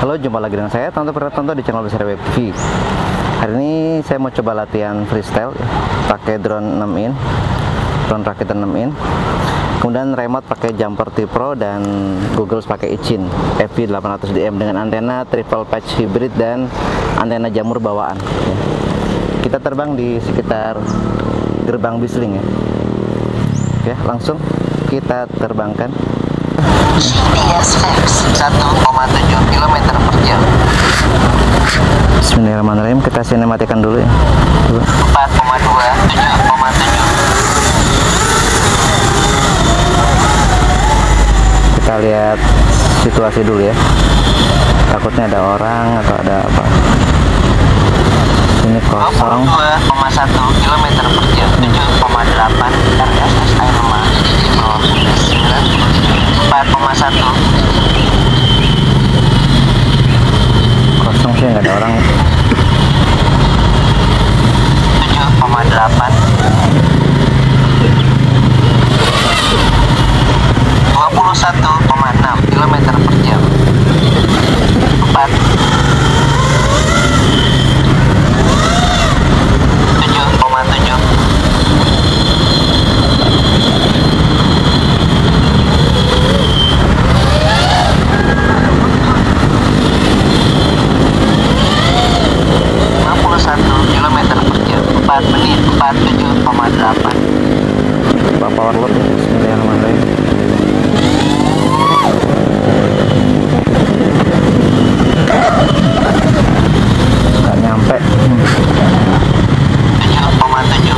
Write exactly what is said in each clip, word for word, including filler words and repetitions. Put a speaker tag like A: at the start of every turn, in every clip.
A: Halo, jumpa lagi dengan saya Tonto Pratonto di channel Besar Web T V. Hari ini saya mau coba latihan freestyle pakai drone enam in, drone rakitan enam in. Kemudian remote pakai Jumper T Pro dan goggles pakai Ichin F V delapan ratus D M dengan antena triple patch hybrid dan antena jamur bawaan. Kita terbang di sekitar gerbang Bisling ya. Oke, langsung kita terbangkan.
B: G P S fix satu koma tujuh kilometer per jam.
A: Bismillahirrahmanirrahim, kita sinematikan dulu ya.
B: empat koma dua, tujuh koma tujuh.
A: Kita lihat situasi dulu ya. Takutnya ada orang atau ada apa. Ini kosong.
B: dua koma satu kilometer per jam. tujuh koma delapan R S S air lemah di bawah minus sembilan puluh tujuh. empat koma satu.
A: Kosong sih, nggak ada orang.
B: tujuh koma delapan. dua puluh satu koma enam kilometer per jam. empat. tujuh koma tujuh. lima puluh satu kilometer per jam. empat menit empat puluh tujuh koma delapan.
A: Coba power load ya. Bismillahirrahmanirrahim. Nggak nyampe.
B: tujuh koma tujuh.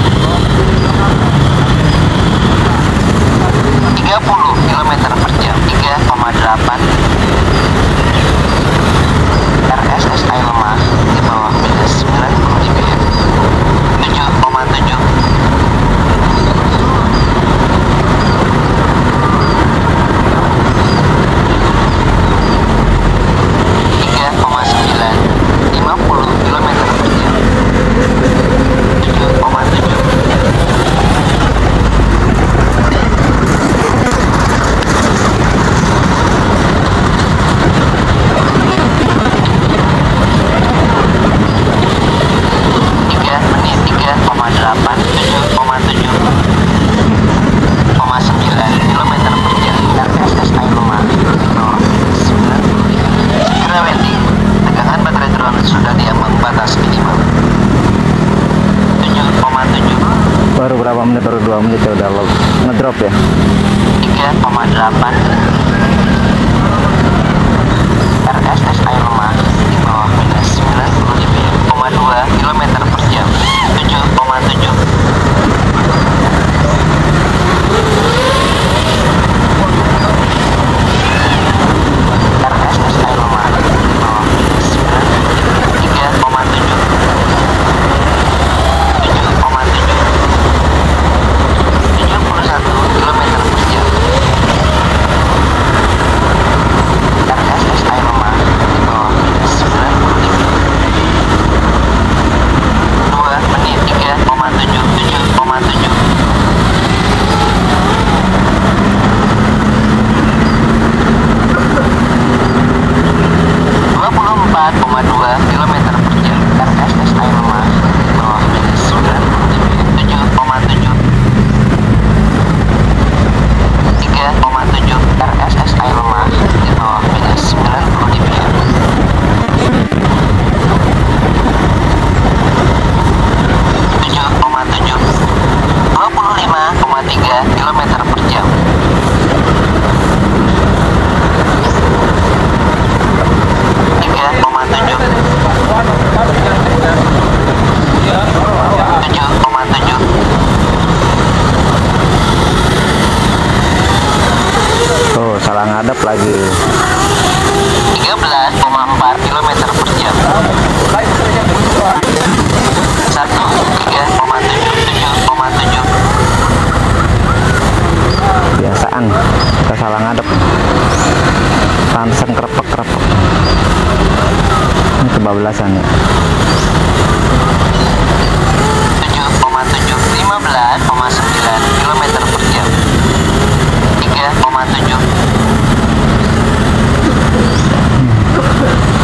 B: tiga puluh kilometer per jam. tiga koma delapan. R S S air lemah di bawah minus sembilan puluh dBm. tujuh koma tujuh. tiga koma sembilan. lima puluh kilometer per jam. tujuh koma tujuh. tiga menit tiga koma delapan. tujuh koma tujuh. sembilan kilometer per jam. R S S air lemah di bawah sembilan puluh dBm. Gravity. Tegangan baterai drone sudah di ambang batas minimal. tujuh koma tujuh.
A: Baru berapa menit? Baru dua menit ya udah low. Ngedrop ya.
B: tiga koma delapan. R S S air lemah di bawah minus sembilan puluh dBm. dua kilometer per jam. tujuh koma tujuh. R S S air lemah di bawah minus sembilan puluh dBm. tiga koma tujuh. tujuh koma tujuh. tujuh puluh satu kilometer per jam. R S S air lemah di bawah minus sembilan puluh dBm. dua menit tiga koma tujuh. tujuh koma tujuh. dua puluh empat koma dua kilometer per jam. R S S air lemah di bawah minus sembilan puluh dBm. tujuh koma tujuh. tiga koma tujuh. R S S air lemah di bawah minus sembilan puluh dBm. tujuh koma tujuh. dua puluh lima koma tiga kilometer per jam. tiga koma tujuh. tujuh koma tujuh.
A: Oh, salah ngadep lagi.
B: tiga belas koma empat kilometer per jam. satu tiga koma tujuh. tujuh koma tujuh.
A: Biasaan kita salah ngadep. Pantesan kerepek-kerepek. Ini kebablasan ya.
B: tujuh koma tujuh. lima belas koma sembilan kilometer per jam. tiga koma tujuh.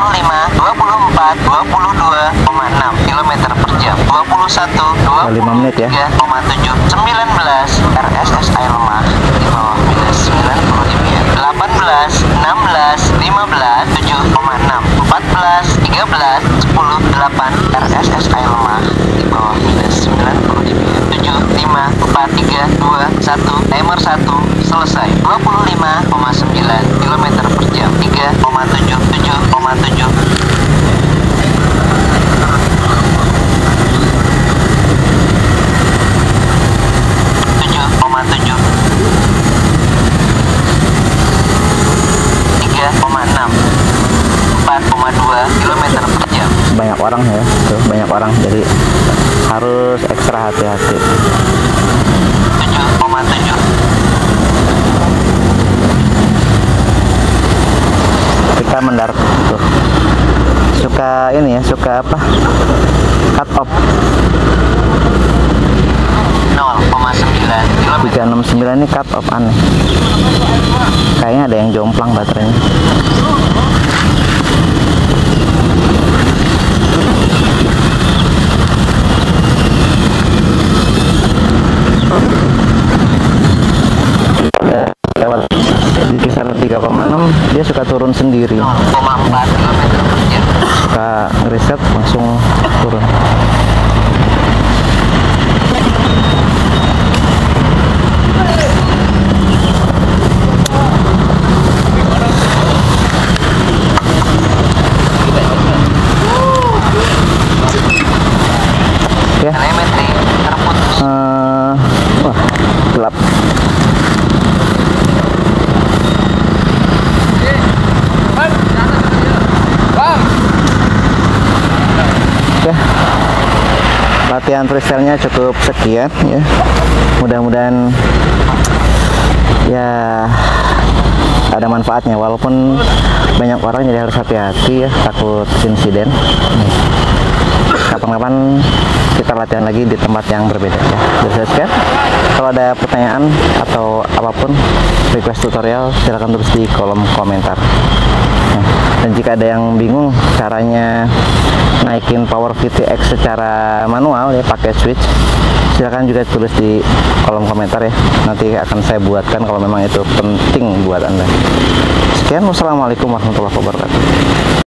B: puluh lima, dua puluh empat, dua puluh dua koma enam kilometer per jam, dua puluh satu, dua puluh tiga koma tujuh, sembilan belas R S S air lemah di bawah minus sembilan puluh dBm, delapan belas, enam belas, lima belas, tujuh koma enam, empat belas, tiga belas, sepuluh, delapan R S S air lemah di bawah minus sembilan puluh dBm, tujuh, lima, empat, tiga, dua, satu, timer satu selesai, dua puluh lima koma sembilan kilometer per jam, tiga koma tujuh, tujuh koma tujuh. tujuh koma tujuh, tiga koma enam, empat koma dua kilometer per jam.
A: Banyak orang ya, tuh banyak orang, jadi harus ekstra hati-hati.
B: tujuh koma tujuh.
A: Kita mendarat tuh suka ini ya, suka apa, cut off.
B: nol koma sembilan kilometer.
A: Tiga enam sembilan ini cut off, aneh, kayaknya ada yang jomplang baterainya. Lewat di kisaran tiga koma enam dia suka turun sendiri,
B: nol koma empat kilometer per jam.
A: suka ngereset langsung turun. Ya,
B: Telemetri terputus.
A: eh, wah gelap. Ya, latihan freestyle-nya cukup sekian ya. Mudah-mudahan ya ada manfaatnya, walaupun banyak orang jadi harus hati-hati ya, takut insiden. Kapan-kapan kita latihan lagi di tempat yang berbeda ya. Jadi sekian. Kalau ada pertanyaan atau apapun, request tutorial, silahkan tulis di kolom komentar. Nah, dan jika ada yang bingung caranya naikin power V T X secara manual ya pakai switch, silahkan juga tulis di kolom komentar ya. Nanti akan saya buatkan kalau memang itu penting buat Anda. Sekian, wassalamualaikum warahmatullahi wabarakatuh.